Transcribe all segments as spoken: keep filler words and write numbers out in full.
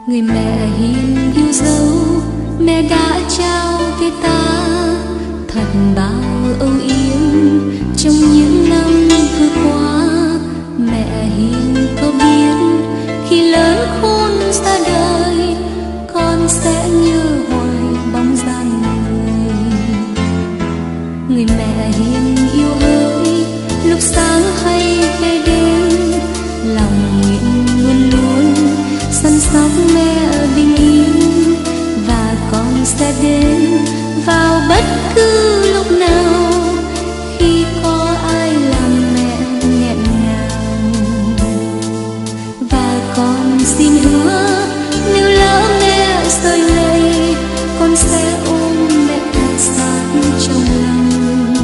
Người mẹ hiền yêu dấu, mẹ đã trao về ta thật bao âu yếm trong những năm vừa qua. Mẹ hiền có biết khi lớn khôn ra đời, con sẽ nhớ hoài bóng dáng người. Người mẹ hiền yêu ơi, lúc sáng hay về đêm, lòng nguyện luôn luôn săn sóc mẹ bình yên. Và con sẽ đến vào bất cứ lúc nào khi có ai làm mẹ nghẹn ngào. Và con xin hứa nếu lỡ mẹ rơi lệ, con sẽ ôm mẹ thật sát trong lòng.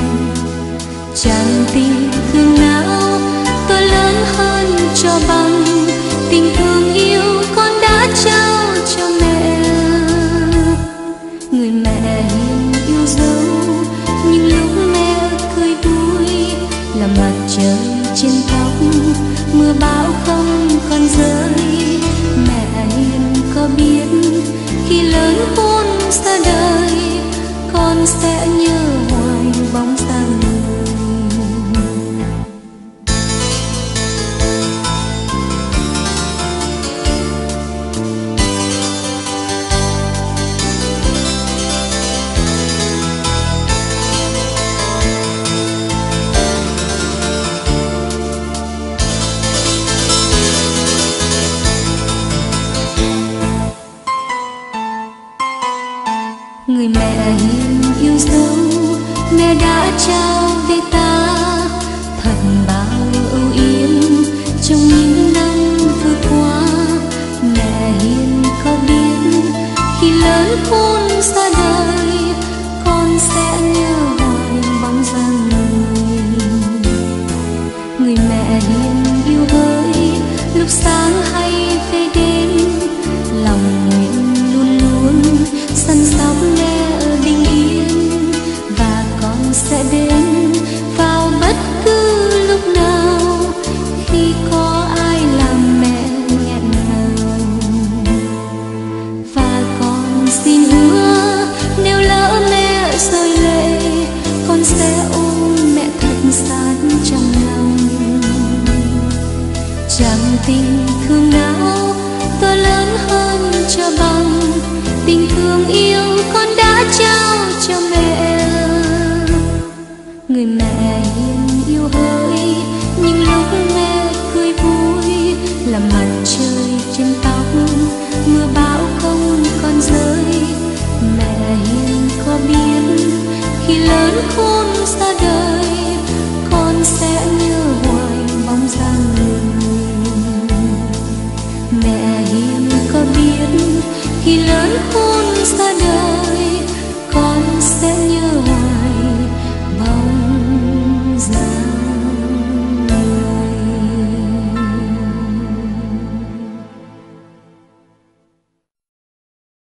Chẳng tình thương nào tôi lớn hơn cho bằng tình thương yêu con đã trao cho mẹ. Người mẹ hiền yêu dấu, nhưng lúc mẹ cười vui là mặt trời trên tóc, mưa bão không còn rơi. Mẹ hiền có biết khi lớn khôn ra đời, con sẽ nhớ hoài bóng dáng người. Người mẹ hiền yêu dấu, mẹ đã trao về ta thật bao âu yếm trong những năm vừa qua. Mẹ hiền có biết khi lớn khôn ra đời, con sẽ nhớ hoài bóng dáng người. Người mẹ hiền yêu ơi, lúc sáng hay về đêm, lòng nguyện luôn luôn săn sóc mẹ bình yên. Và con sẽ đến vào bất cứ lúc nào khi có ai làm mẹ nghẹn ngào. Và con xin hứa nếu lỡ mẹ rơi lệ, con sẽ ôm mẹ thật sát trong lòng. Chẳng tình thương nào tôi lớn hơn cho bằng tình thương yêu con đã trao cho mẹ. Người mẹ hiền yêu ơi, nhưng lúc mẹ cười vui là mặt trời trên tóc, mưa bão không còn rơi. Mẹ hiền có biết khi lớn khôn ra đời, con sẽ nhớ hoài bóng dáng người. Mẹ hiền có biết khi lớn khôn ra đời, con sẽ nhớ